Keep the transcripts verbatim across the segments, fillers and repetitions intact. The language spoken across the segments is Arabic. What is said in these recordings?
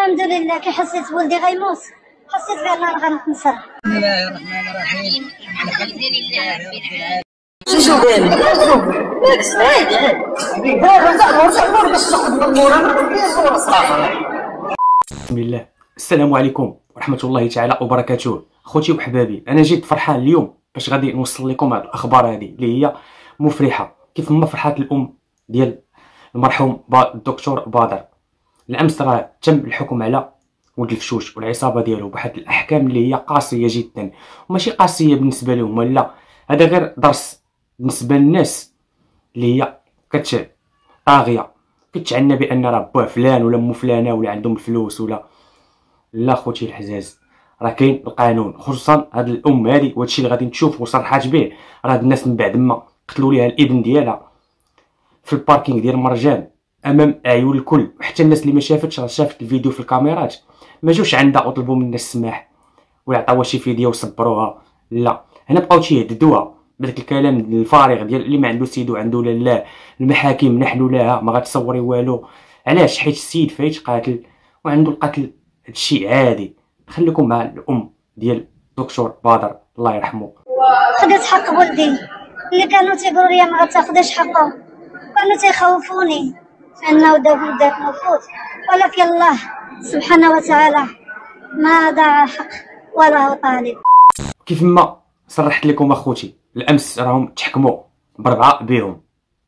الحمد لله. كي حسيت ولدي غيموت حسيت بان انا غنتنصر. بسم الله الرحمن الرحيم. الحمد لله رب العالمين. شو بالك؟ بالعكس عادي عادي. دابا ندخلوا نصور باش تاخذ من المورا صافي. بسم الله. السلام عليكم ورحمة الله تعالى وبركاته. خوتي وحبابي، انا جيت فرحان اليوم باش غادي نوصل لكم هاد الاخبار هذه اللي هي مفرحه، كيف ما فرحات الام ديال المرحوم با الدكتور بدر. الامس راه تم الحكم على ولد الفشوش والعصابه ديالو بواحد الاحكام اللي هي قاسيه جدا، وماشي قاسيه بالنسبه لهم، لا هذا غير درس بالنسبه للناس اللي هي كت طاغيه كتعنى بان راه با فلان ولا مو فلانه ولا عندهم الفلوس ولا لا. خوتي الحزاز، راه كاين القانون، خصوصا هاد الام هادي وهادشي اللي غادي تشوف وصرحات به. راه هاد الناس من بعد ما قتلوا ليها الابن ديالها في الباركينغ ديال مرجان امام اعين الكل، وحتى الناس اللي ما شافتش راه شافت الفيديو في الكاميرات، ما جوش عندها وطلبوا منها السماح ولا عطاوها شي فيديو وصبروها، لا هنا بقاو تيهددوها بداك الكلام الفارغ ديال اللي ما عنده سيدو عنده لا. المحاكم نحن لها، ما غتصوري والو. علاش؟ حيت السيد فايت قاتل وعنده القتل هادشي عادي. خليكم مع الام ديال الدكتور بدر الله يرحمه. خديت حق ولدي اللي كانوا تيقولوا لي ما غتاخديش حقه، كانوا تيخوفوني انه داك داك نفوذ، ولكن الله سبحانه وتعالى ما ضاع حق ولا هو طالب. كيف ما صرحت لكم اخوتي، الامس راهم تحكموا بربعه بيهم.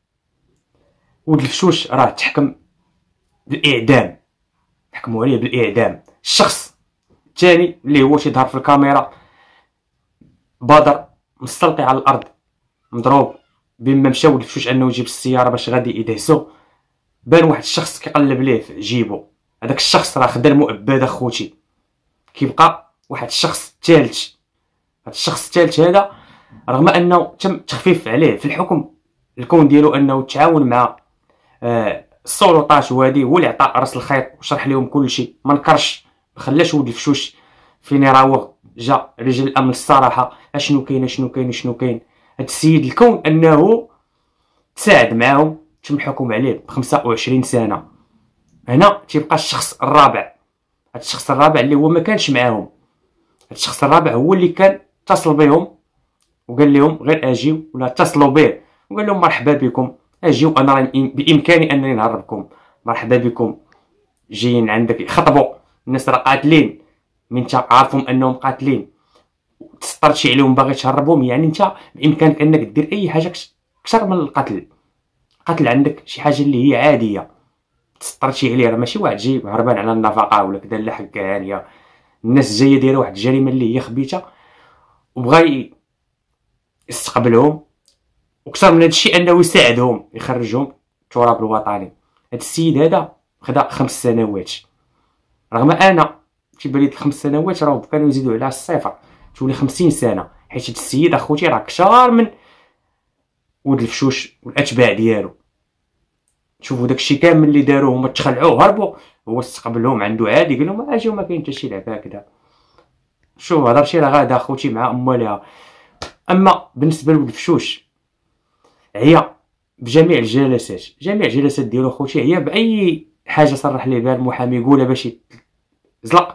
ولد الفشوش راه تحكم بالاعدام، حكموا عليه بالاعدام. الشخص الثاني اللي هو تيظهر في الكاميرا بدر مستلقي على الارض مضروب، بما مشى ولد الفشوش انه يجيب السياره باش غادي يدهسو، بان واحد الشخص كيقلب ليه في جيبو. هذاك الشخص راه خدا المؤبد اخوتي. كيبقى واحد الشخص ثالث، هذا الشخص الثالث هذا رغم انه تم تخفيف عليه في الحكم، الكون ديالو انه تعاون مع آه السلطات، وهادي هو اللي عطى راس الخيط وشرح لهم كل شيء، ما نكرش ما خلاش ولد الفشوش فين يراوغ. جا رجال الامن الصراحه اشنو كاين اشنو كاين اشنو كاين. هاد السيد الكون انه تساعد معاهم، تم الحكم عليه ب خمسة وعشرين سنه. هنا تيبقى الشخص الرابع، هاد الشخص الرابع اللي هو ما كانش معاهم. هاد الشخص الرابع هو اللي كان اتصل بهم وقال لهم غير اجيو، ولا اتصلوا به وقال لهم مرحبا بكم اجيو، انا بامكاني انني نهربكم، مرحبا بكم جايين عندك يخطبوا الناس راه قاتلين، من انت عارفهم انهم قاتلين تسطرت شي عليهم باغي تهربهم، يعني انت بامكانك انك دير اي حاجه اكثر من القتل. القتل عندك شي حاجه اللي هي عاديه تسطرت شي عليه، راه ماشي واحد جاي هربان على النفقه ولا كذا لا حق عاليه. الناس جايه دايره واحد الجريمه اللي هي خبيثه وبغى يستقبلهم، وكثر من هادشي انه يساعدهم يخرجهم التراب الوطني. هاد السيد هذا خدا خمس سنوات، رغم انا تيبان لي الخمس سنوات راه كانوا يزيدوا على الصفر تولي خمسين سنه، حيت هاد السيد اخوتي راه كثار من ولد الفشوش والاتباع ديالو. شوفوا داكشي كامل اللي داروه هما تخلعوه هربوا، هو استقبلهم عنده عادي قال لهم اجيو ما كاين حتى شي لعبه هكذا. شوف هضر شي راه غادا اخوتي مع امالها. اما بالنسبه لولد الفشوش هي بجميع الجلسات، جميع الجلسات ديالو اخوتي هي باي حاجه صرح ليه بها المحامي يقولها باش يزلق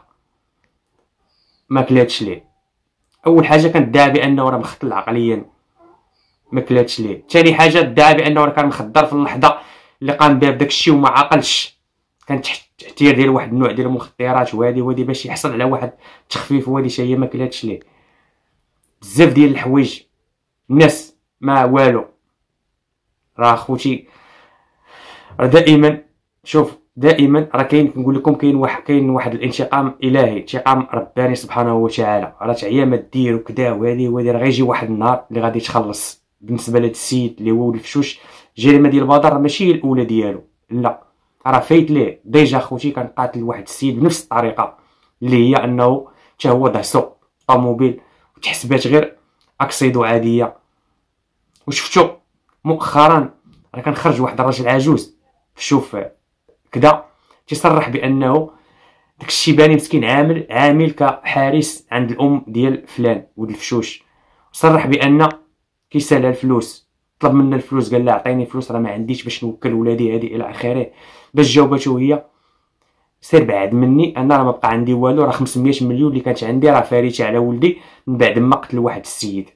ما كلاتش ليه. اول حاجه كانت ادعى بانه راه مختل عقليا، ما كلاتش ليه. ثاني حاجه ادعى بانه راه كان مخدر في اللحظه اللي قام بها بداك الشيء وما عقلش، كان تحت تاثير ديال واحد النوع ديال المخدرات وهادي وهادي باش يحصل على واحد التخفيف، وهادي شي هي ما كلاتش ليه. بزاف ديال الحوايج الناس ما والو. راه خوتي راه دائما شوف دائما راه كاين كنقول لكم كاين واحد كاين واحد الانتقام الهي، انتقام رباني سبحانه وتعالى. راه تعيا ما دير وكذا وهادي وهادي، راه غيجي واحد النهار اللي غادي تخلص. بالنسبه لهاد السيد اللي هو ولد الفشوش الجريمه ديال بدر ماشي هي الاولى ديالو، لا راه فايت ليه ديجا خوتي كان قاتل واحد السيد بنفس الطريقه اللي هي انه حتى هو دهسو طوموبيل وتحسبات غير اكسيدو عاديه. وشفتو مؤخرا راه كان خرج واحد الراجل عجوز شوف كدا تيصرح بانه داك الشيباني مسكين عامل عامل كحارس عند الام ديال فلان ولد الفشوش، صرح بان كيسالها الفلوس، طلب منا الفلوس قال لها عطيني فلوس راه ما عنديش باش نوكل ولادي هادي الى اخره. باش جاوباتو هي سير بعد مني، انا راه ما بقى عندي والو، راه خمسمية مليون اللي كانت عندي راه فاريتها على ولدي من بعد ما قتل واحد السيد.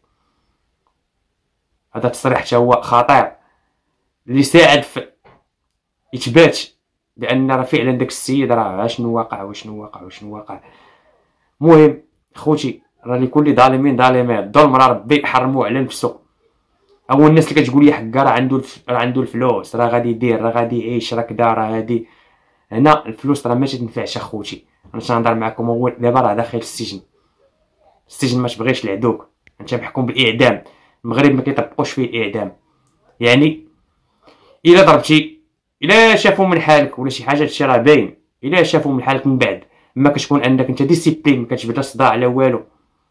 هذا التصريح حتى هو خطير اللي ساعد في اثبات بان راه فعلا داك السيد راه شنو واقع وشنو واقع وشنو واقع. المهم خوتي، راه لكل ظالمين ظالمات، الظلم راه ربي حرموه على نفسه. اول الناس اللي كتقول لي حكا راه عنده الف... راه عنده الفلوس، راه غادي يدير، راه غادي يعيش، راه كدا، راه هادي. هنا الفلوس راه ما تنفعش اخوتي. انا تنهضر معكم هو دابا راه داخل السجن، السجن ما تبغيش لعدوك، انت محكوم بالاعدام. المغرب ما كيطبقوش فيه الاعدام، يعني الا ضربتي، الا شافوا من حالك ولا شي حاجه هادشي راه باين، الا شافوا من حالك من بعد ما كتكون انك انت ديسيبلين، ما كتبدا صداع لا والو،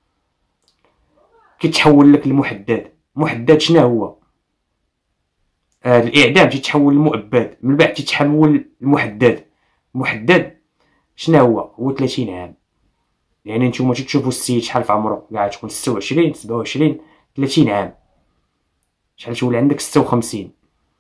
كيتحول لك المحدد. محدد شنو هو؟ آه الاعدام تيتحول للمؤبد، من بعد تيتحول للمحدد. محدد شنو هو؟ هو ثلاثين عام. يعني نتوما تشوفوا السيد شحال في عمره، قاعد تكون ستة وعشرين سبعة وعشرين ثلاثين عام، شحال تولي عندك ستة وخمسين.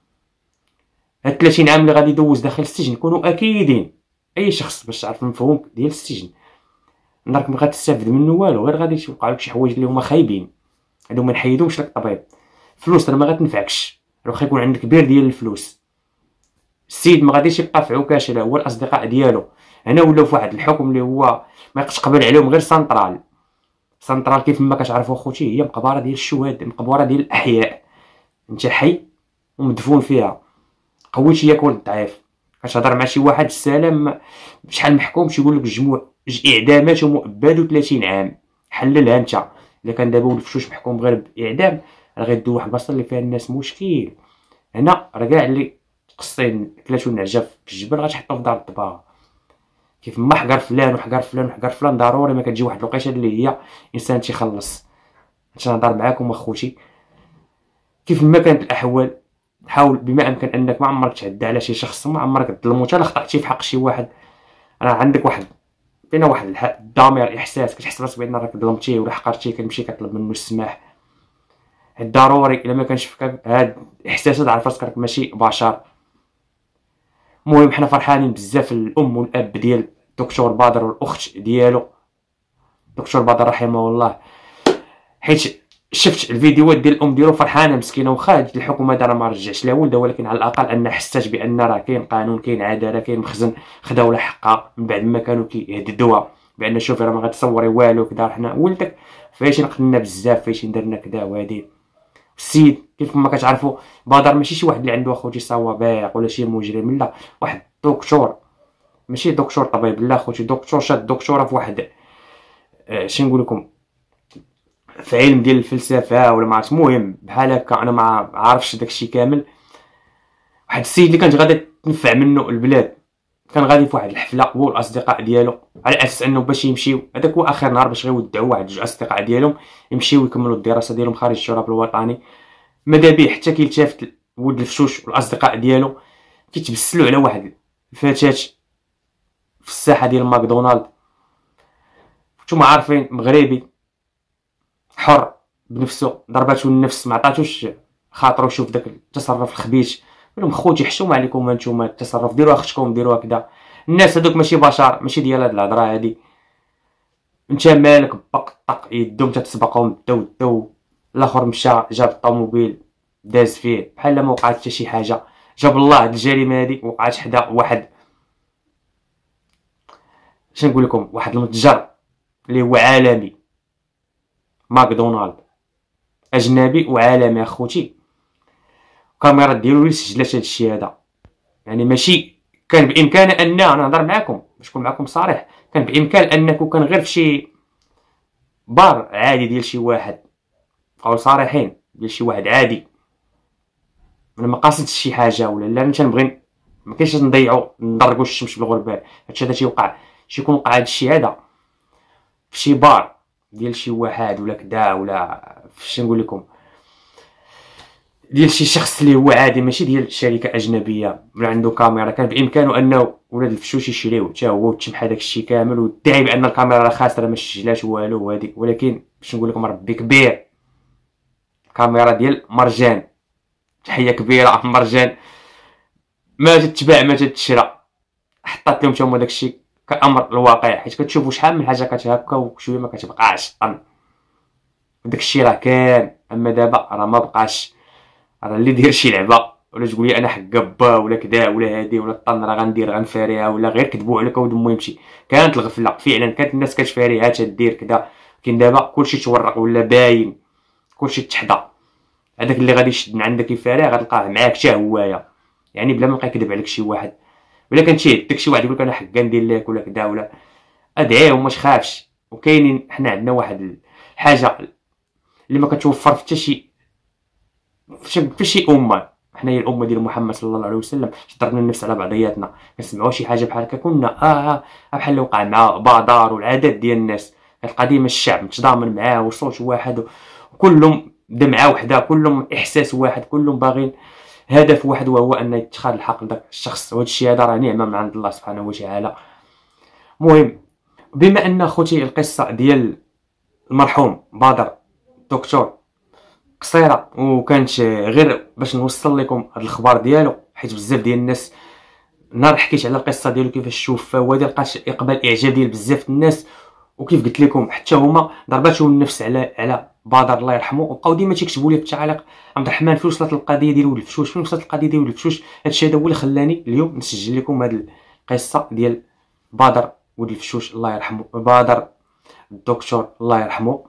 هاد ثلاثين عام اللي غادي يدوز داخل السجن كونوا اكيدين، اي شخص باش تعرف المفهوم ديال السجن، نهارك ما غاتستافد منه والو، غير غادي توقع لك شي حوايج اللي هما خايبين، هادو ما نحيدهمش لك الطبيب. الفلوس راه ما غتنفعكش، واخا يكون عندك بير ديال الفلوس. السيد ما غاديش يبقى في عكاشه، هو الاصدقاء ديالو هنا ولاو في واحد الحكم اللي هو ما يقدش يقبل عليهم غير سنترال. سنترال كيف ما كتعرفوا خوتي هي مقبره ديال الشهداء، مقبره ديال الاحياء، انت حي ومدفون فيها. قويتي ياك ولد ضعيف، كتهضر مع شي واحد السلام شحال محكوم تيقول لك جموع جوج اعدامات ومؤبد وثلاثين عام. حللها انت. الا كان دابا ولد فشوش محكوم غير باعدام، راه غيدوي واحد البلاصه اللي فيها الناس مشكل. هنا راه كاع اللي قصين كلاتو النعجه في الجبل غتحطو في دار الطباغ. كيف ما حقر فلان وحقر فلان وحقر فلان، ضروري ما كتجي واحد الوقيته اللي هي انسان تيخلص. تنهضر معاكم اخوتي، كيف ما كانت الاحوال حاول بما امكن انك ما عمرك تعدى على شي شخص، ما عمرك تظلمو حتى خطأتي في حق شي واحد. راه عندك واحد بين واحد الضمير، احساس كتحس براسك بان راك ظلمتيه ولا حقرتيه، كتمشي كطلب منه السماح. ضروري الا ما كانش فيك هاد الاحساس تعرف راسك راك ماشي بشر. المهم حنا فرحانين بزاف الام والاب ديال دكتور بدر والاخت ديالو دكتور بدر رحمه الله، حيت شفت الفيديوهات ديال الام ديالو فرحانه مسكينه، واخا الحكومه راه ما رجعش لها ولدها، ولكن على الاقل ان حسات بان راه كاين قانون، كاين عداله، كاين مخزن خداو لها حقها من بعد ما كانوا كيهددوها بان شوفي راه ما غتصوري والو كدا، حنا ولدك فايتين قتلنا بزاف، فايتين درنا كدا وهادي. السيد كيف ما كتعرفوا بدر ماشي شي واحد اللي عنده اخوتي صوابع ولا شي مجرم، لا واحد دكتور، ماشي دكتور طبيب، لا خوتي دكتور شاد دكتوره في واحد آه شنو نقول لكم في علم ديال الفلسفه ولا ما عرفت. المهم بحال هكا انا ما عارفش داكشي كامل. واحد السيد اللي كانت غادي تنفع منه البلاد، كان غادي في واحد الحفله هو والاصدقاء ديالو على اساس انه باش يمشيو، هذاك هو اخر نهار باش غيودعوا واحد جوج اصدقاء ديالهم يمشيو يكملوا الدراسه ديالهم خارج الشراب الوطني. ماذا به حتى كيلتفت ولد الفشوش والاصدقاء ديالو كيتبسلوا على واحد الفتاه في الساحه ديال ماكدونالد. نتوما عارفين مغربي حر بنفسه، ضرباتو النفس ما عطاتوش خاطرو شوف داك التصرف الخبيث. قالهم خوتي حشوم عليكم هانتوما التصرف، ديروها اختكم ديروها كدا. الناس هذوك ماشي بشر، ماشي ديال هاد الهضره هادي. انت مالك بق طق يدهم تتسبقهم داو داو. الاخر مشى جاب الطوموبيل داز فيه بحال ما وقعت حتى شي حاجه. جاب الله هاد الجريمه هادي وقعت حدا واحد شنو نقول لكم واحد المتجر اللي هو عالمي، ماكدونالد اجنبي وعالمي اخوتي. الكاميرا ديالو اللي سجلات هادشي هذا، يعني ماشي كان بامكان ان انا نهضر معكم باش نكون معكم صريح، كان بامكان انكم كان غير في شي بار عادي ديال شي واحد، بقاو صريحين ديال شي واحد عادي، انا ما قاصدش شي حاجه ولا لا، انا تنبغي ما كاينش نضيعوا نضرقوا الشمس بالغربال. هادشي هذا تيوقع شي يكون وقع هادشي هذا في شي بار ديال شي واحد ولا كدا، ولا فاش نقول لكم ديال شي شخص اللي هو عادي ماشي ديال شركه اجنبيه ولا عنده كاميرا. كان بامكانه انه ولاد الفشوش يشريوه حتى هو وتشبح هذاك الشيء كامل ويدعي بان الكاميرا راه خاسره ما سجلاش والو وهادي. ولكن باش نقول لكم ربي كبير، كاميرا ديال مرجان، تحيه كبيره مرجان، ما تتباع ما تتشرى، حطات لهم تما داكشي كامر الواقع، حيت كتشوفوا شحال من حاجه كتهكا وشويه ما كتبقاش طن. داكشي راه كان، اما دابا راه ما بقاش. راه اللي داير شي لعبه ولا تقول لي انا حق با ولا كدا ولا هادي ولا الطن راه غندير غنفاريها ولا غير كذبوا عليك ودمو يمشي. كانت الغفله فعلا، كانت الناس كتفاريها تدير كدا. كاين دابا كلشي تورق ولا باين، كلشي تحدى. هذاك اللي غادي يشد من عندك يفاري غتلقاه معاك حتى هوايا، يعني بلا ما يبقى يكذب عليك شي واحد. ولا كان شي يهدك شي واحد يقول لك انا حقا ندير لك ولا كدا ولا ادعيه وما تخافش. وكاينين حنا عندنا واحد الحاجه اللي ما كتوفر في حتى شي في شي امه. حنا هي الامه ديال محمد صلى الله عليه وسلم، ضربنا النفس على بعضياتنا كنسمعوا شي حاجه بحال هكا كنا اه اه بحال اللي وقع مع بادار والعادات ديال الناس. كتلقى ديما الشعب متضامن معاه وصوت واحد وكلهم دمعه وحده، كلهم احساس واحد، كلهم باغين هدف واحد وهو ان يتخاذ الحق لذاك الشخص. وهذا الشيء هذا راه نعمه من عند الله سبحانه وتعالى. المهم بما ان خوتي القصه ديال المرحوم بدر الدكتور قصيره وكانت غير باش نوصل لكم هذا الخبر ديالو، حيت بزاف ديال الناس نهار حكيت على القصه ديالو كيفاش توفى وهذا لقات اقبال اعجاب ديال بزاف الناس. وكيف قلت لكم حتى هما ضرباتهم النفس على على بدر الله يرحمه، وبقاو ديما تيكتبوا لي في التعاليق عبد الرحمن فين وصلت القضيه ديال ولد الفشوش، فين وصلت القضيه ديال ولد الفشوش. هادشي هذا هو اللي خلاني اليوم نسجل لكم هاد القصه ديال بدر ولد الفشوش الله يرحمه، بدر الدكتور الله يرحمه.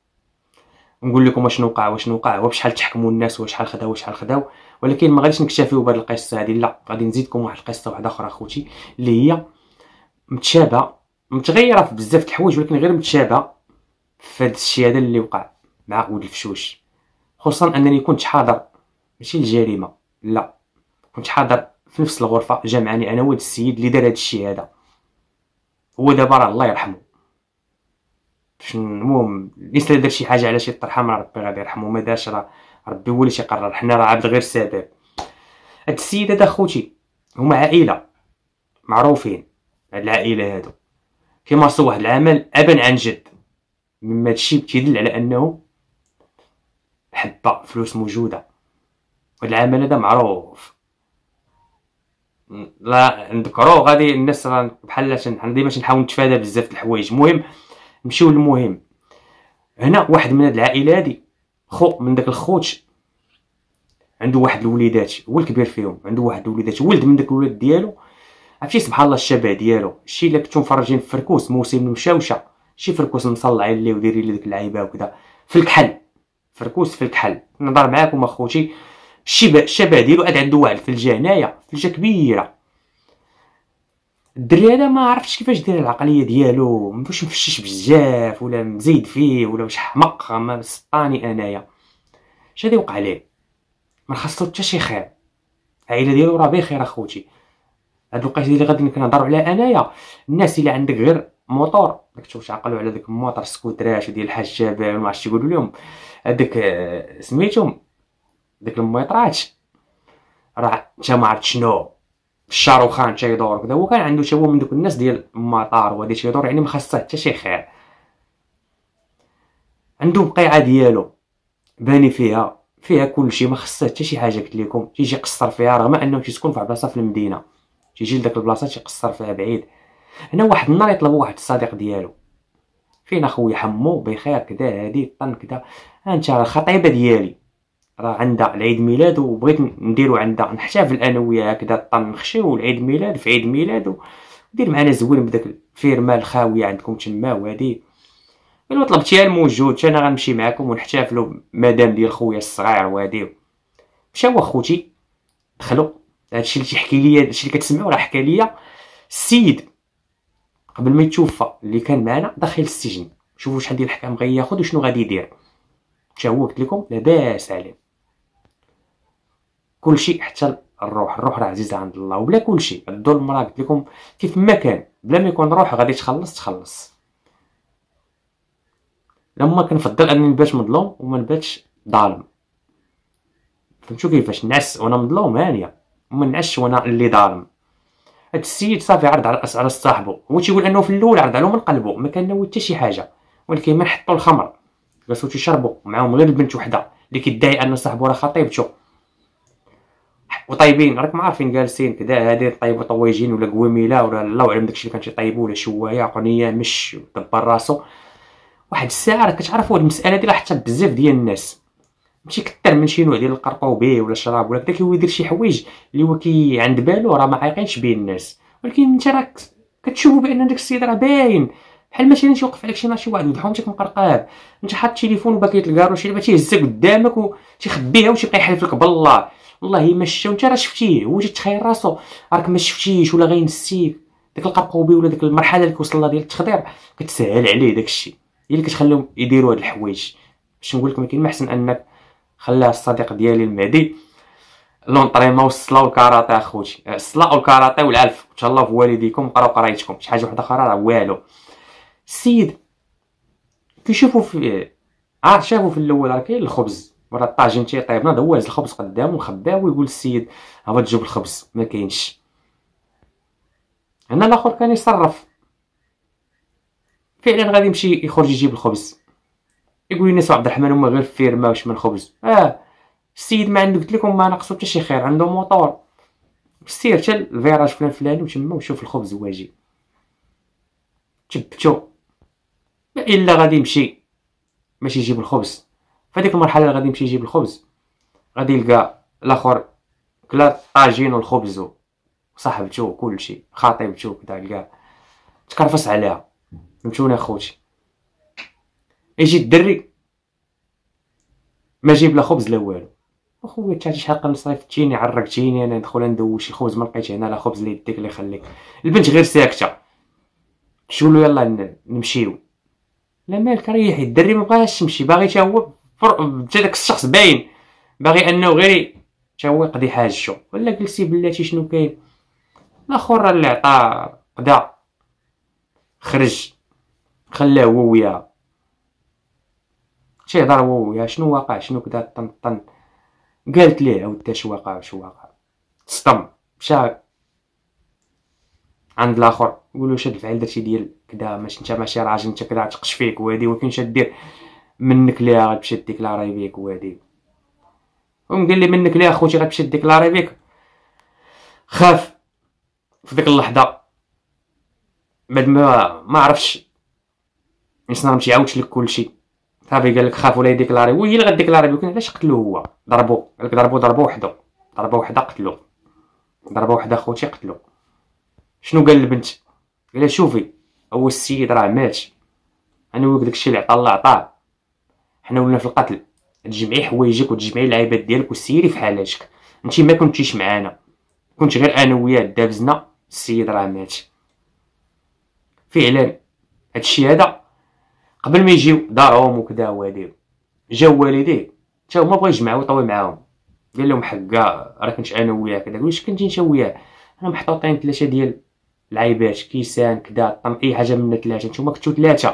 نقول لكم واش وقع واش وقع وبشحال تحكموا الناس وشحال خداو وشحال خداو. ولكن ما غاديش نكتفيو بهاد القصه هذه، لا غادي نزيدكم واحد القصه واحده اخرى خوتي اللي هي متشابهه متغيره في بزاف د الحوايج، ولكن غير متشابهه في هذا الشيء هذا اللي وقع مع ولد الفشوش. خصوصا انني كنت حاضر ماشي الجريمه، لا كنت حاضر في نفس الغرفه، جمعني انا ولد السيد اللي دار هذا الشيء هذا. هو دابا راه الله يرحمه. المهم الناس اللي دار شي حاجه على شي طرحه راه ربي غادي يرحمه، ما دارش راه ربي هو اللي تيقرر، حنا راه عبد غير سبب. هاد السيد هذا خوتي هما عائله معروفين، هاد العائله هادو كيمارسوا واحد العمل ابا عن جد، مما هادشي تيدل على انه حبه فلوس موجوده. وهاد العمل هذا معروف، لا نذكروه غادي الناس راه بحال حنا ديما تنحاول نتفادى بزاف د الحوايج. المهم نمشيو للمهم. هنا واحد من هاد العائله هادي خو من داك الخوت عنده واحد الوليدات، هو الكبير فيهم، عنده واحد الوليدات ولد من داك الولاد ديالو. عرفتي سبحان الله الشبه ديالو، الشيء اللي كنتو مفرجين في فركوس موسم المشاوشه، شي فركوس مصلعين ليه ودايرين ليه ديك اللعيبه وكذا في الكحل، فركوس في الكحل. نهضر معاكم اخوتي الشبه الشبه ديالو عاد عنده واحد الثلجه هنايا، ثلجه كبيره. الدري هذا ما عرفتش كيفاش داير العقليه ديالو، واش مفشش بزاف ولا مزيد فيه ولا واش حمق، ما سطاني انايا. اش غادي يوقع ليه؟ ما خاصو حتى شي خير، العائله ديالو راه بخير اخوتي. هاد الوقيته اللي غادي كنهضروا على انايا، الناس اللي عندك غير موطور داك تشوف عقلوا على داك الموطور سكوتراش ديال الحاج جابر ما عرفتش يقولوا لهم هذاك سميتهم داك الميطرات، راه انت ما عرفت شنو الشاروخان تيدور كذا. هو كان عنده هو من دوك الناس ديال المطار وهادي تيدور، يعني ما خاصه حتى شي خير. عنده بقيعه ديالو باني فيها فيها كلشي، ما خاصها حتى شي حاجه. قلت لكم تيجي يقصر فيها رغم انه تيسكن في واحد البلاصه في المدينه، تيجي لداك البلاصه تيقصر فيها بعيد. هنا واحد النهار يطلب واحد الصديق ديالو، فين اخويا حمو بخير كذا هادي طن كذا، انت راه الخطيبه ديالي راه عندها العيد ميلاد وبغيت نديرو عندها نحتفل انا وياها هكذا طن، نخشيو العيد ميلاد في عيد ميلاد ودير معنا زوين بداك الفيرما الخاويه عندكم تما وهادي. قالوا طلبتيها الموجود انا غنمشي معاكم ونحتفلوا مدام ديال خويا الصغير وهادي. مشاو اخوتي دخلوا. هادشي اللي تيحكي ليا هادشي اللي كتسمعوا راه حكى ليا السيد قبل ما يتوفى اللي كان معنا داخل السجن. شوفوا شحال ديال الاحكام غياخذ وشنو غادي يدير. مشى هو قلت لكم لاباس عليه كلشي حتى الروح، الروح راه عزيزه عند الله وبلا كلشي. الظلم راه قلت لكم كيف ما كان بلا ما يكون روح غادي تخلص تخلص. لما كنفضل انني نبات مظلوم وما نباتش ظالم. فهمتوا كيفاش نعس وانا مظلوم هانيه وما نعسش وانا اللي ظالم. هاد السيد صافي عرض على على صاحبو، هو تيقول انه في الاول عرض عليهم من قلبه، ما كان ناوي حتى شي حاجه، ولكن ما حطوا الخمر جلسوا تيشربوا معاهم غير البنت وحده اللي كيدعي ان صاحبو راه خطيبته. وطايبين، راكم عارفين جالسين كدا هادي طيبوا طويجين ولا قويميله ولا الله اعلم داكشي اللي كان تيطيبوا، ولا شوايه قنيه مش دبر راسو. واحد الساعه راه كتعرفوا هاد المساله هادي راه حتى بزاف ديال الناس، ماشي كثر من شي نوع ديال القرطوبي ولا الشراب ولا كدا كيولي يدير شي حوايج اللي هو كي عند بالو راه ما عايقينش بيه الناس، ولكن انت راك كتشوفوا بان داك السيد راه باين بحال مثلا تيوقف عليك شي نهار شي واحد ويضحك مقرقاب، انت حاط التليفون وباقي تلقارو شي لعبه تيهزها قدامك وتيخبيها وتيبقى يحلف لك بالله والله ما شفت، وانت راه شفتيه، هو تيتخيل راسو راك ما شفتيش ولا غينسيك. داك القرقوبي ولا ديك المرحله اللي وصل لها ديال التخدير كتسهل عليه داكشي، هي اللي كتخليهم يديروا هاد الحوايج. باش نقول لكم كاين ما احسن انك خلاه الصديق ديالي المهدي لونطريمون والصلاه والكاراتيه اخوتي، الصلاه والكاراتيه والعلف تهلاو في والديكم وقراو قرايتكم، شي حاجه وحده اخرى راه والو. السيد كيشوفوا في عاد شافوا في الاول راه كاين الخبز وراه الطاجين تيطيب، ناض هو هز الخبز قدامه وخباه ويقول السيد ها هو تجيب الخبز ما كاينش. هنا الاخر كان يصرف فعلا غادي يمشي يخرج يجيب الخبز، يقول لي الناس عبد الرحمن هما غير فيرما واش من خبز. اه السيد ما عنده، قلت لكم ما ناقصو حتى شي خير، عنده موطور سير حتى الفيراج فلان فلاني وتما وشوف الخبز واجي جبتو، الا غادي يمشي ماشي يجيب الخبز. فديك المرحله اللي غادي يمشي يجيب الخبز غادي يلقى الاخر كلا الطاجين والخبز وصاحبتو وكلشي خطيبتو كدا لقى تكرفس عليها. فهمتوني اخوتي؟ يجي الدري ما جيب لا خبز لا والو، اخويا انت شحال صيفطتيني عرقتيني انا ندخل ندوز شي خبز ما لقيتش هنا لا خبز اللي يديك اللي يخليك. البنت غير ساكته، تقول له يلا نمشيو، لا مالك ريحي. الدري ما بغاش يمشي، باغي حتى هو بدا داك الشخص باين باغي انه غير حتى هو يقضي حاجته. ولا جلسي بلاتي شنو كاين، الاخر اللي عطاه قدا خرج خلاه هو وياه تيهضر هو وياه شنو واقع شنو كدا طن طن. قالت ليه اودي اش واقع واش واقع، تصطم مشى عند الاخر يقولوا شاد الفعل درتي ديال كدا ماشي انت ماشي راجل انت كدا تقش فيك وهادي، ولكن شاد دير منك ليها غتمشي ديكلاري بيك وهادي. قام قال لي منك ليها اخوتي غتمشي ديكلاري بيك. خاف في ديك اللحظه بعد ما ما عرفش الانسان ما يعاودش لك كلشي، صافي قال لك خاف ولا يديكلاري، وهي اللي غديكلاري بك. علاش قتلو هو؟ ضربو قال لك ضربو ضربو وحده ضربه وحده قتلو ضربه وحده اخوتي قتلو. شنو قال البنت؟ قال لها شوفي هو السيد راه مات، انا وياك داكشي اللي عطا الله عطاه، حنا ولنا في القتل، تجمعي حوايجك وتجمعي العيبات ديالك وسيري في حالاتك. انت ما كنتيش معانا، كنت غير انا وياه دابزنا، السيد راه مات. فعلا هادشي هذا قبل ما يجيو دارهم وكدا وهادي جاو والديه حتى هما بغا يجمعوا يطوي معاهم، قال لهم حقا راه كنت انا وياه كدا. قال واش كنتي انت وياه؟ انا محطوطين ثلاثه ديال العيبات كيسان كدا طم اي حاجه من ثلاثه، نتوما كنتو ثلاثه.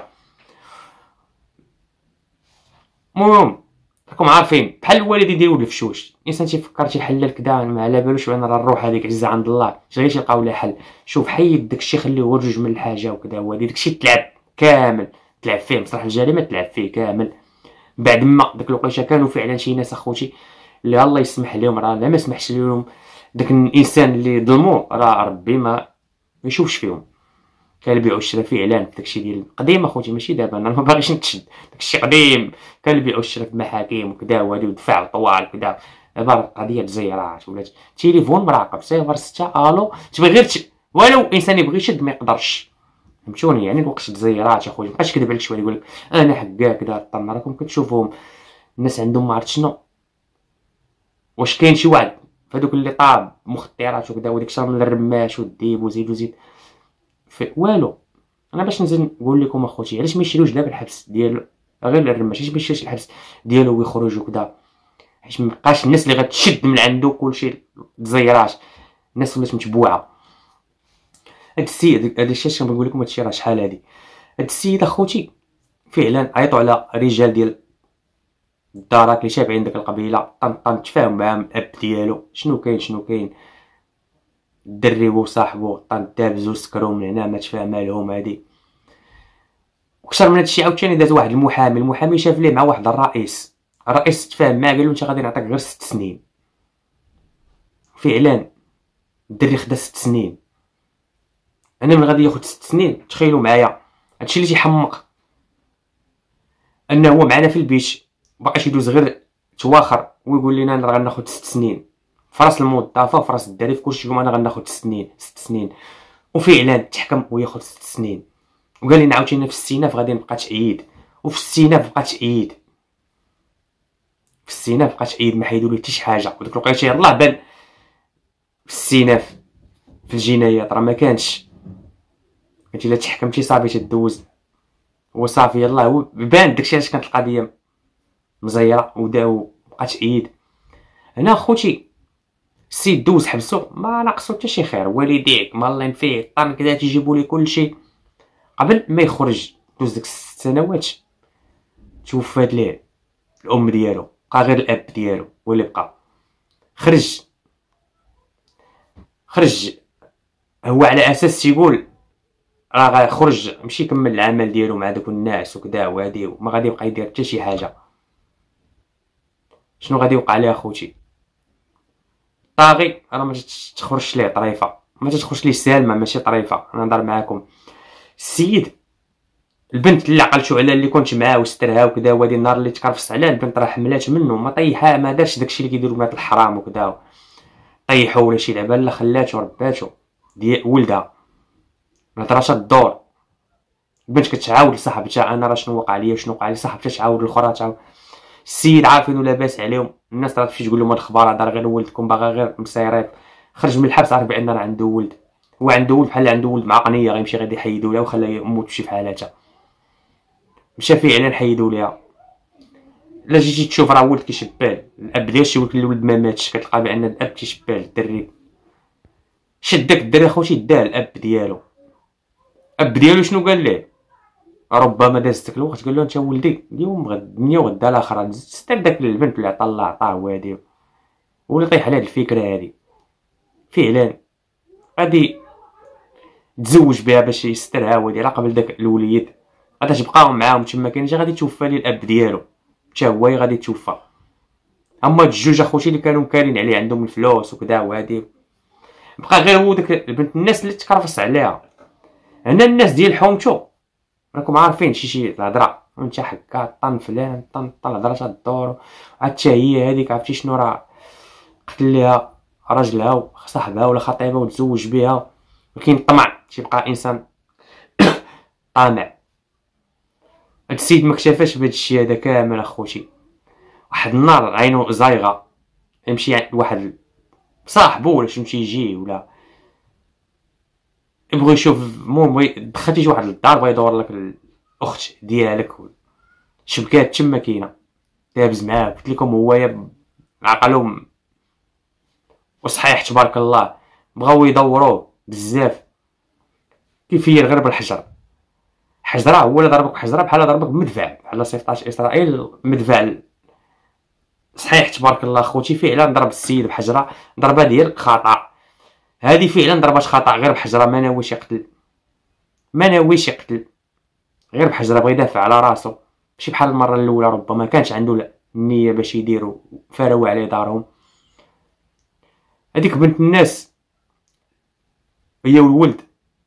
المهم راكم عارفين بحال الوالد يديروا الفشوش، الانسان تيفكر تيحلل كدا ما على بالوش بان راه الروح هذيك عزيزه عند الله غير تيلقاو لها حل. شوف حيد داكشي خليه هو جوج من الحاجه وكدا، هو داكشي تلعب كامل تلعب فيه مسرح الجريمه تلعب فيه كامل. بعد ما داك الوقيته كانوا فعلا شي ناس اخوتي اللي الله يسمح لهم، راه لا ما سمحش لهم داك الانسان اللي ظلموه راه ربي ما يشوفش فيهم. كان البيع والشراء فعلا داكشي ديال قديم اخوتي ماشي دابا، انا ما باغيش نتشد داكشي قديم. كان البيع والشراء في المحاكم وكدا وهادي ودفع طوال كدا. دابا القضيه تزيرات ولات تليفون مراقب صفر ستة الو تبغي غير تش... ولو انسان يبغي يشد ما يقدرش. فهمتوني؟ يعني الوقت تزيرات اخويا مابقاش كذب عليك شويه يقول لك انا حكا كدا طن. راكم كتشوفوهم الناس عندهم ما عرفت شنو، واش كاين شي واحد فهادوك اللي طاب مخدرات وكدا وديك شرب من الرماش والديب وزيد وزيد في والو. انا باش نزيد نقول لكم اخوتي علاش ما يشريوش دابا الحبس ديال غير الرماش، علاش ما يشريش الحبس ديالو ويخرج وكدا، حيت مابقاش الناس اللي غتشد من عنده كلشي تزيرات. الناس ولات متبوعه. هاد السيد هاد الشيء اللي بنقول لكم هادشي راه شحال هادي. هاد السيد اخوتي فعلا عيطوا على رجال ديال الدارات اللي شابعين داك القبيله، طن طن تفاهم معاهم الاب ديالو شنو كاين شنو كاين. الدري وصاحبو طن دابزو سكرو من هنا ما تفاهم لهم هادي. وكثر من هادشي عاوتاني داز واحد المحامي، المحامي شاف ليه مع واحد الرئيس، الرئيس تفاهم معاه قال له انت غادي نعطيك غير ست سنين. فعلا الدري خدا ست سنين. انا من غادي ياخد ست سنين تخيلوا معايا هادشي اللي تيحمق، انه هو معنا في البيت مبقاش يدوز غير تواخر ويقول لنا انا غناخد ست سنين فراس الموظفه وفراس الدري في كلشي، يقول انا غناخد ست سنين ست سنين وفعلا تحكم وياخد ست سنين. وقال لنا عاوتاني في السيناف غادي نبقى تعيد، وفي السيناف بقى تعيد، في السيناف بقى تعيد ما حيدوا ليه حتى شي حاجه. وديك الوقيته يلاه بان في السيناف في الجنايات راه ما كانش، قلتي الا تحكمتي صافي تدوز وصافي يلاه. هو بان داكشي علاش كانت القضيه مزيره وداو بقى تعيد. هنا خوتي السيد دوز حبسو ما ناقصو حتى شي خير، والديك مالين فيه طن كدا تيجيبوا ليه كلشي. قبل ما يخرج دوز ديك الست سنوات توفات ليه الام ديالو، بقى غير الاب ديالو هو اللي بقى. خرج خرج هو على اساس تيقول راه غيخرج ماشي يكمل العمل ديالو مع دوك الناس وكذا وهادي، وما غادي يبقى يدير حتى شي حاجه. شنو غادي يوقع ليه اخوتي؟ طاغي راه ما تخرجش ليه طريفه، ما تخرجش ليه سالمه ماشي طريفه. انا نهضر معاكم السيد البنت اللي عقلتو على اللي كنت معاه وسترها وكذا، وهادي النهار اللي تكرفس عليها البنت راه حملات منه، ما طيحها ما دارش داكشي اللي كيديروا بنات الحرام وكذا طيحو ولا شي لعبه، لا خلاتو رباتو ديال ولدها ما هضرش الدور. البنت كتعاود لصاحبتها انا راه شنو وقع ليا وشنو وقع لي، صاحبتها تعاود للاخرى تعاود. السيد عارفين لاباس عليهم، الناس راه تمشي تقول لهم هاد الخبار هذا غير ولدكم باغا غير مسيريط. خرج من الحبس عارف بان راه عنده ولد، هو عنده ولد بحال عنده ولد مع قنيه غيمشي غادي يحيدوا لها وخلى امو تمشي في حالاتها. مشى فعلا حيدوا ليها. الا جيتي تشوف راه ولد كيشبال الاب ديال شي ولد، الولد ما ماتش كتلقى بان الاب كيشبال الدري. شد داك الدري خوتي داه الاب ديالو. الاب ديالو شنو قال ليه؟ ربما داز داك الوقت قال له انت ولدي اليوم غد الدنيا وغدا الاخره، ستر داك البنت اللي عطا الله عطاه وهادي ولا طيح على هاد الفكره هادي. فعلا غادي تزوج بها باش يسترها وهادي على قبل داك الوليد غادي تبقاهم معاهم تما كاين جا غادي توفى ليه الاب ديالو حتى هو غادي توفى. اما هاد الجوج اخوتي اللي كانوا مكالين عليه عندهم الفلوس وكذا وهادي بقى غير هو داك البنت الناس اللي تكرفص عليها. هنا الناس ديال حومتو راكم عارفين شي شي الهضره وانت حكا طن فلان طن طن الهضره تاع الدور، عاد حتى هي هذيك عرفتي شنو راه قتل ليها راجلها وصاحبها ولا خطيبها وتزوج بها، ولكن الطمع تيبقى انسان طامع. هاد السيد ما اكتفاش بهاد الشيء هذا كامل اخوتي. واحد النهار عينو زايغه يمشي عند واحد صاحبو ولا شي يجي ولا يبغي يشوف، المهم دخلتي شي واحد للدار بغا يدور لك الاخت ديالك شبكات تما كاينه دابز معاه. قلت لكم هو عقلهم وصحيح تبارك الله بغاو يدوروه بزاف كيفيه غير بالحجر. حجره هو اللي ضربك حجره بحال ضربك بمدفع على ستطاش اسرائيل مدفع. صحيح تبارك الله خوتي فعلا ضرب السيد بحجره ضربه ديال خطا، هذه فعلا ضربات خطا غير بحجره، ما ناويش يقتل ما ناويش يقتل غير بحجره بغى يدافع على راسو ماشي بحال المره الاولى. ربما كانش عنده النيه باش يديروا فراو عليه دارهم. هذيك بنت الناس هي الولد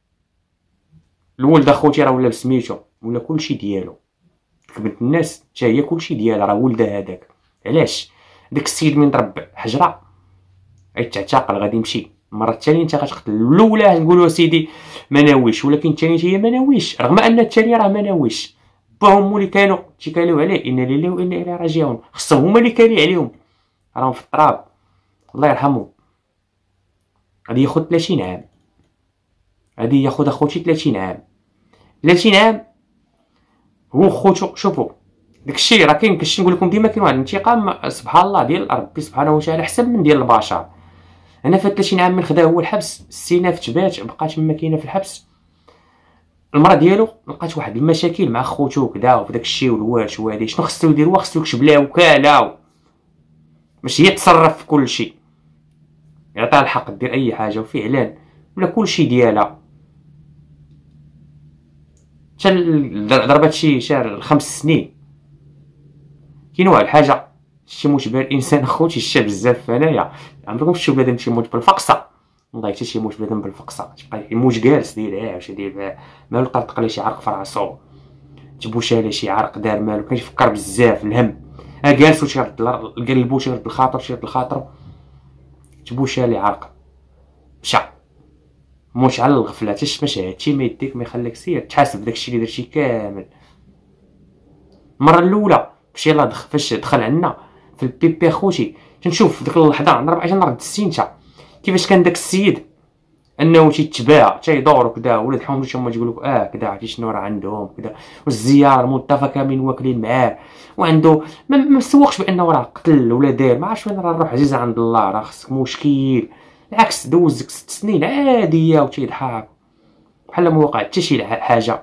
الولد اخوتي راه ولا بسميتو ولا كلشي ديالو. ديك بنت الناس حتى هي كلشي ديالها راه ولدها هذاك. علاش داك السيد من ضرب حجره غيتعتقل غادي يمشي المره الثانيه انت غتقتل. الاولى نقولوا سيدي ما ناويش، ولكن الثانيه هي ما ناويش رغم ان الثانيه راه ما ناويش. باهم اللي كانوا تيكاليو عليه ان لله وانا اليه راجعون، خصهم هما اللي كالي عليهم راهم في التراب الله يرحمه. غادي ياخذ ثلاثين عام، غادي ياخذ اخوتي ثلاثين عام ثلاثين عام. هو خوتو شوفوا داكشي راه كاين كاش نقول لكم ديما كاين واحد الانتقام سبحان الله ديال ربي سبحانه وتعالى احسن من ديال البشر. انا في ثلاثين عام من خدا هو الحبس، السيناف تبات بقات تما كاينه في الحبس. المراه ديالو لقات واحد المشاكل مع خوتو وكذا وداك الشيء والوالش وهادي. شنو خصو يدير؟ هو خصو يكشف لها وكاله باش هي تصرف في كل شيء، يعطيها الحق دير اي حاجه وفعلا ولا كل شيء ديالها. حتى ضربات شي شهر خمس سنين. كاين واحد الحاجه شتي موت بها الانسان اخوتي شتا بزاف في انايا. عمركم شفتوا بنادم تيموت بالفقصه؟ والله حتى شي يموت بنادم بالفقصه تبقى يموت جالس داير عاوش داير مالو طرطق ليه شي عرق في راسو، تبوشا ليه شي عرق دار مالو، كيفكر بزاف الهم ها جالس وشي قلبو شي رد الخاطر شي رد الخاطر تبوشا ليه عرق مشى موت على الغفله. حتى شفاش هادشي ما يديك ما يخليك سير تحاسب داكشي اللي درتي كامل. المره الاولى فاش يلاه دخل فاش دخل عندنا في البيبي اخوتي تنشوف ديك اللحظه نربع اجي نرد السينتا كيفاش كان داك السيد انه تيتباع تيدور وكذا، ولاد حومتو هما تيقول لك اه كذا عرفتي شنو راه عندهم كذا، والزياره المتفقه كاملين واكلين معاه، وعنده ما مسوقش بانه راه قتل ولا دار ما عرفتش وين راه الروح عزيزه عند الله راه خصك مشكل. بالعكس دوز ديك ست سنين عاديه وتيضحك بحال ما وقع حتى شي حاجه،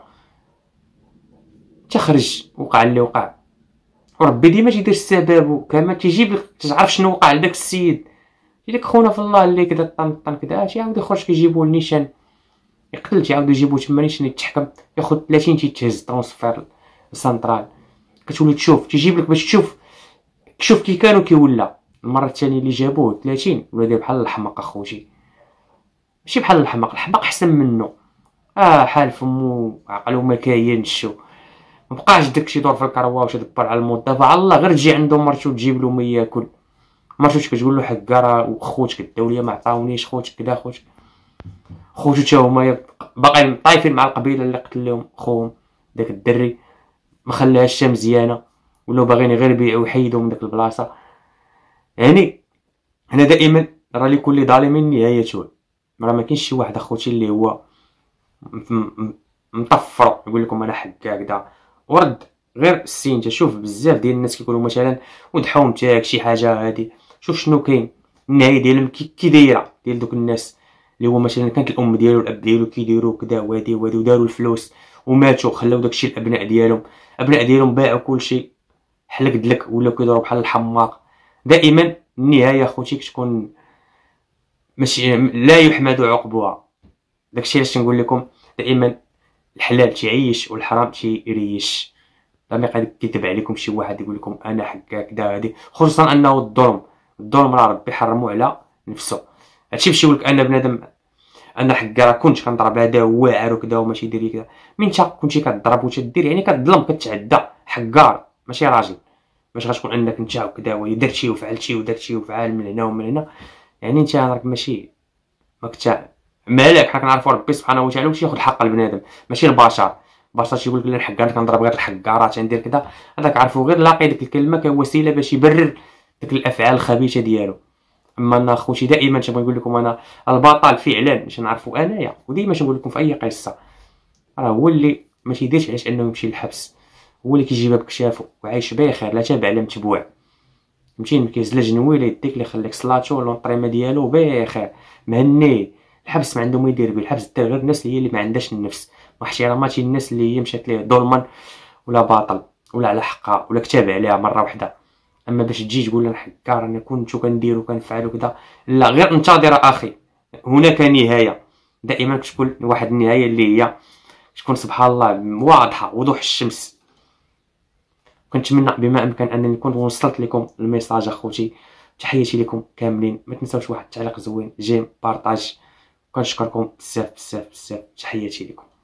تخرج وقع اللي وقع وربي ديما تيدير السبب وكما تيجيب لك تعرف شنو وقع لداك السيد. ديك خونا في الله اللي كذا طن طن كذا تيعاود يخرج كيجيبوا النيشان يقتل تيعاودوا يجيبوا تما نيشان يتحكم ياخذ ثلاثين تيتهز ترونسفير سنترال كتولي تشوف تيجيب لك باش تشوف تشوف كي كانوا كي ولا. المره الثانيه اللي جابوه ثلاثين ولا داير بحال الحماق اخوتي، ماشي بحال الحماق، الحماق احسن منه اه حال فمو عقلو ما كاينش مبقاش داكشي يدور في الكروه واش يدبر على الموظف الله غير تجي عندو مرتو تجيب له ما ياكل مرتو كتقول له حكا راه خوتك الدوليه ما عطاونيش خوتك كذا خوتك خوتو تا هما باقيين طايفين مع القبيله اللي قتل لهم خوهم داك الدري ما خلاهاش مزيانه ولاو باغيين غير يبيعوا ويحيدوا من ديك البلاصه. يعني انا دائما راه لكل ظالم نهايته، راه ما كاينش شي واحد اخوتي اللي هو مطفر يقول لكم انا حكا كذا ورد غير السين. تشوف بزاف ديال الناس كيقولوا مثلا ودحوم تاك شي حاجه هادي، شوف شنو كاين النهايه ديالهم كي دايره ديال دوك الناس اللي هو مثلا كانت الام ديالو الاب ديالو كيديروا كذا وهادي وهادي وداروا الفلوس وماتوا خلاو داكشي الابناء ديالهم، الابناء ديالهم باعوا كلشي حلق دلك ولاو كيدوروا بحال الحماق. دائما النهايه اخوتي كتكون ماشي لا يحمد عقبها. داكشي علاش نقول لكم دائما الحلال تيعيش والحرام تيريش. لا ما يقعد يكذب عليكم شي واحد يقول لكم انا حكا كذا هادي، خصوصا انه الظلم الظلم راه ربي حرمو على نفسه. هادشي باش يقول لك انا بنادم انا حكا راه كنت كنضرب هذا واعر وكذا وماشي ديري كذا، من انت كنتي كتضرب وتدير يعني كتظلم كتعدى حكار ماشي راجل. باش غتكون انك انت وكذا ودرتي وفعلتي ودرتي وفعل من هنا ومن هنا، يعني انت راك ماشي ما كنت مالك. حنا كنعرفوا ربي سبحانه وتعالى واش ياخذ حق البنادم ماشي البشر. البشر تيقول لك لا الحكار كنضرب غير الحكارات ندير كذا، هذاك عرفوا غير لاقي ديك الكلمه كوسيله باش يبرر ديك الافعال الخبيثه ديالو. اما انا اخوتي دائما تنبغي نقول لكم انا البطل فعلا باش نعرفوا انايا، وديما تنقول لكم في اي قصه راه هو اللي ما تيديرش علاش انه يمشي للحبس، هو اللي كيجيبها بكشافو وعايش بخير لا تابع لا متبوع فهمتيني. ما كيزلج نويله يديك اللي يخليك صلاتو لونطريما ديالو بخير مهني. الحبس ما عنده ما يدير به، الحبس دار غير الناس اللي هي اللي ما عندهاش النفس واحتراماتي الناس اللي هي مشات ليه ظلما ولا باطل ولا على حقها ولا كتاب عليها مره واحده. اما باش تجي تقول انا حكار انا كنت كندير وكنفعل وكذا، لا غير انتظر اخي هناك نهايه. دائما كتكون واحد النهايه اللي هي تكون سبحان الله واضحه وضوح الشمس. كنتمنى بما امكن انني نكون وصلت لكم الميساج اخوتي. تحياتي لكم كاملين، ما تنساوش واحد التعليق زوين جيم بارطاج. كنشكركم بزاف بزاف بزاف. تحياتي لكم.